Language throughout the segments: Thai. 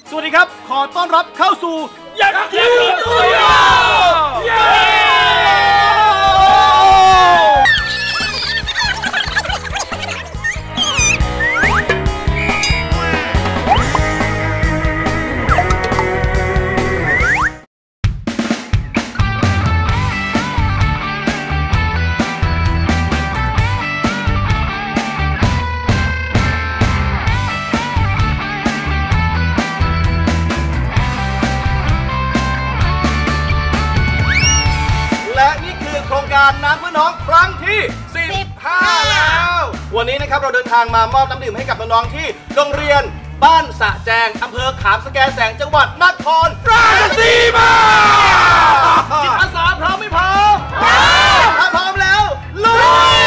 สวัสดีครับขอต้อนรับเข้าสู่ยักษ์ยืนตัวยาวน้ำเพื่อน้องครั้งที่15แล้ววันนี้นะครับเราเดินทางมามอบน้ำดื่มให้กับน้องๆที่โรงเรียนบ้านสะแจงอำเภอขามสแกแสงจังหวัดนครราชสีมาจิตอาสาพร้อมไม่พร้อมถ้าพร้อมแล้วลุย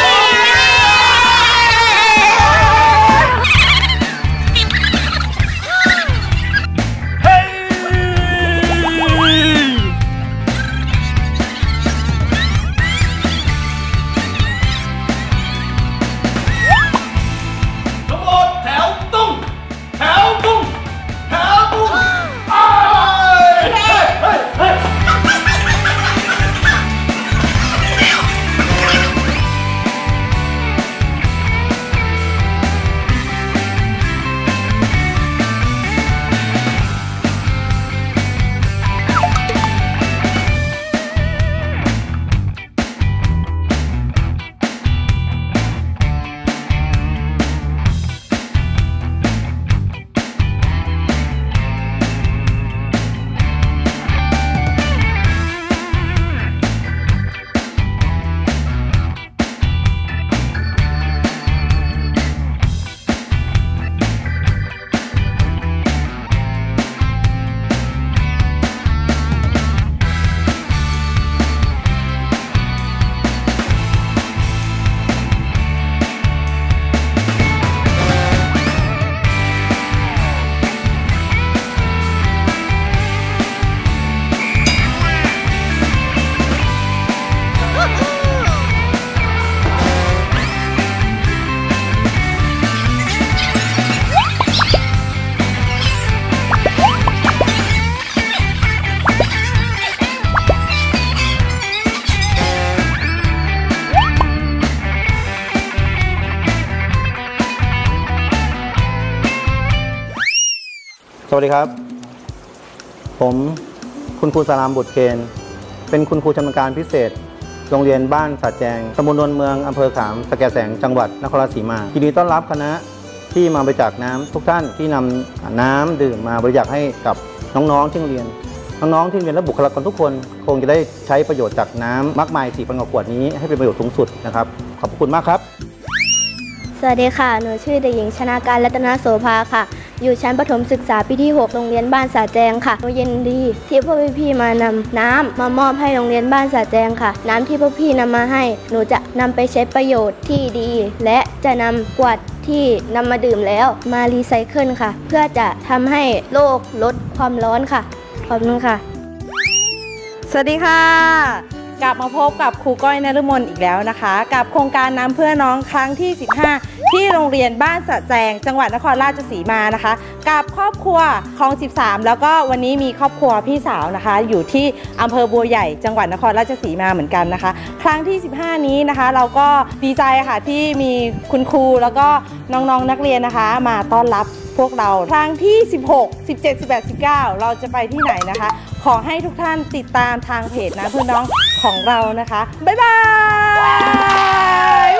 สวัสดีครับผมคุณครูสารามบุตรเคนเป็นคุณครูชำนาญการพิเศษโรงเรียนบ้านสะแจงตำบลนวลเมืองอำเภอขามสแกแสงจังหวัดนครราชสีมายินดีต้อนรับคณะที่มาบริจาคน้ำทุกท่านที่นำน้ำดื่มมาบริจาคให้กับน้องๆที่โรงเรียนน้องๆที่เรียนและบุคลากรทุกคนคงจะได้ใช้ประโยชน์จากน้ำมากมาย 4,000 กว่าขวดนี้ให้เป็นประโยชน์สูงสุดนะครับขอบคุณมากครับสวัสดีค่ะหนูชื่อเด็กหญิงชนาการรัตนโสภาค่ะอยู่ชั้นประถมศึกษาปีที่ 6 โรงเรียนบ้านสะแจงค่ะหนูยินดีที่พวกพี่ๆมานำน้ำมามอบให้โรงเรียนบ้านสะแจงค่ะน้ำที่พวกพี่นำมาให้หนูจะนำไปใช้ประโยชน์ที่ดีและจะนำขวดที่นำมาดื่มแล้วมารีไซเคิลค่ะเพื่อจะทำให้โลกลดความร้อนค่ะขอบคุณค่ะสวัสดีค่ะกลับมาพบกับครูก้อยนฤมลอีกแล้วนะคะกับโครงการน้ำเพื่อน้องครั้งที่15ที่โรงเรียนบ้านสะแจงจังหวัดนครราชสีมานะคะกับครอบครัวคลอง13แล้วก็วันนี้มีครอบครัวพี่สาวนะคะอยู่ที่อำเภอบัวใหญ่จังหวัดนครราชสีมาเหมือนกันนะคะครั้งที่15นี้นะคะเราก็ดีใจค่ะที่มีคุณครูแล้วก็น้องๆนักเรียนนะคะมาต้อนรับพวกเราครั้งที่16 17 18 19เราจะไปที่ไหนนะคะขอให้ทุกท่านติดตามทางเพจนะเพื่อนน้องของเรานะคะบ๊ายบาย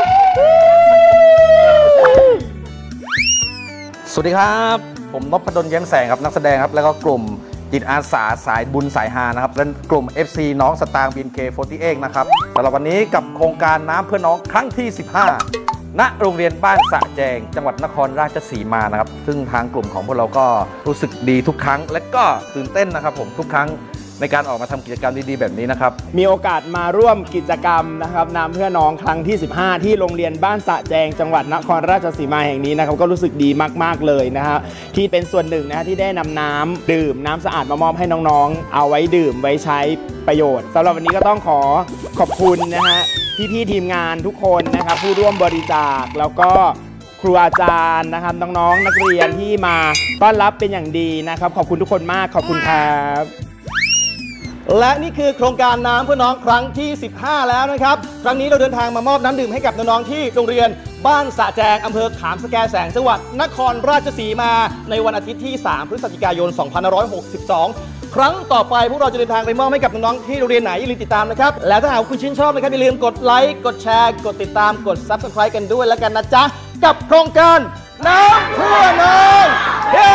สวัสดีครับผมนพดลแย้มแสงครับนักแสดงครับแล้วก็กลุ่มจิตอาสาสายบุญสายฮานะครับและกลุ่ม FC น้องสตางค์ BNK48 นะครับสำหรับวันนี้กับโครงการน้ำเพื่อน้องครั้งที่15ณโรงเรียนบ้านสะแจงจังหวัดนครราชสีมานะครับซึ่งทางกลุ่มของพวกเราก็รู้สึกดีทุกครั้งและก็ตื่นเต้นนะครับผมทุกครั้งในการออกมาทำกิจกรรมดีๆแบบนี้นะครับมีโอกาสมาร่วมกิจกรรมนะครับน้ำเพื่อน้องครั้งที่15ที่โรงเรียนบ้านสะแจงจังหวัดนครราชสีมาแห่งนี้นะครับก็รู้สึกดีมากๆเลยนะครับที่เป็นส่วนหนึ่งนะที่ได้นำน้ำดื่มน้ำสะอาดมามอบให้น้องๆเอาไว้ดื่มไว้ใช้ประโยชน์สำหรับวันนี้ก็ต้องขอบคุณนะฮะพี่ๆทีมงานทุกคนนะครับผู้ร่วมบริจาคแล้วก็ครูอาจารย์นะครับน้องๆนักเรียนที่มาต้อนรับเป็นอย่างดีนะครับขอบคุณทุกคนมากขอบคุณครับและนี่คือโครงการน้ำเพื่อน้องครั้งที่ 15 แล้วนะครับครั้งนี้เราเดินทางมามอบน้ำดื่มให้กับน้องๆที่โรงเรียนบ้านสะแจงอำเภอขามสแกแสงจังหวัดนครราชสีมาในวันอาทิตย์ที่ 3 พฤศจิกายน 2562 ครั้งต่อไปพวกเราจะเดินทางไปมอบให้กับน้องๆที่โรงเรียนไหนอย่าลืมติดตามนะครับและถ้าหากคุณชื่นชอบนะครับอย่าลืมกดไลค์กดแชร์กดติดตามกด Subscribe กันด้วยแล้วกันนะจ๊ะกับโครงการน้ำเพื่อน้องเย้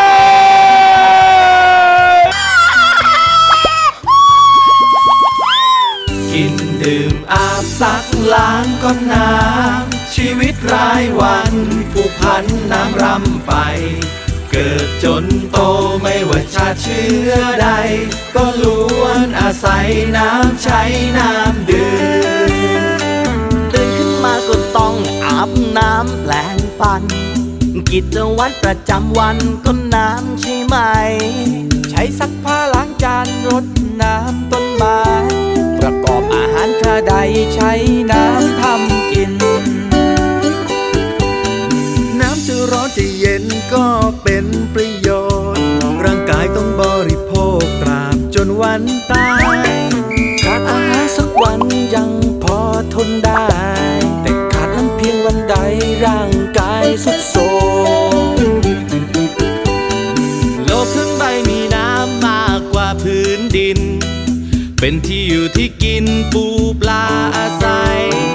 กินดื่มอาบซักล้างก็น้ำชีวิตรายวันผูกพันน้ำรำไปเกิดจนโตไม่ว่าชาติเชื้อใดก็ล้วนอาศัยน้ำใช้น้ำดื่มตื่นขึ้นมาก็ต้องอาบน้ำแปลงฟันกิจวัตรประจำวันก็น้ำใช่ไหมใช้ซักผ้าล้างจานรดน้ำต้นไม้ประกอบอาหารคราใดใช้น้ำทำกินน้ำจะร้อนจะเย็นก็เป็นประโยชน์ร่างกายต้องบริโภคตราบจนวันตายขาดอาหารสักวันยังพอทนได้แต่ขาดน้ำเพียงวันใดร่างกายสุดโทรมโลกทั้งใบมีน้ำมากกว่าพื้นดินเป็นที่อยู่ที่กินปูปลาอาศัย